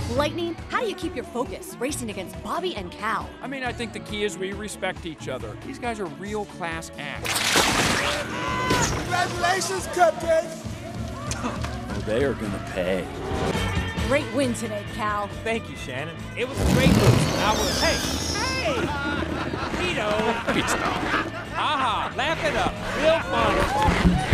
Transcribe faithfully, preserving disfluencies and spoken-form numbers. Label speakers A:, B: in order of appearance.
A: Lightning, how do you keep your focus racing against Bobby and Cal?
B: I mean, I think the key is we respect each other. These guys are real class acts.
C: Congratulations, Cupcake!
B: Oh, they are gonna pay.
A: Great win today, Cal.
D: Thank you, Shannon. It was a great boost. I was, hey, hey! Vito!
B: Pete, stop.
D: Haha, laugh it up. Real fun.